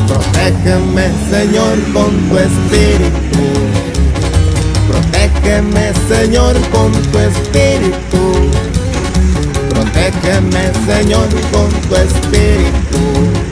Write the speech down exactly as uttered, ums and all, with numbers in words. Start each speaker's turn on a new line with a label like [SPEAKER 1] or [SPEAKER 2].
[SPEAKER 1] Protégeme, Señor, con tu espíritu. Protégeme, Señor, con tu espíritu. Protégeme, Señor, con tu espíritu.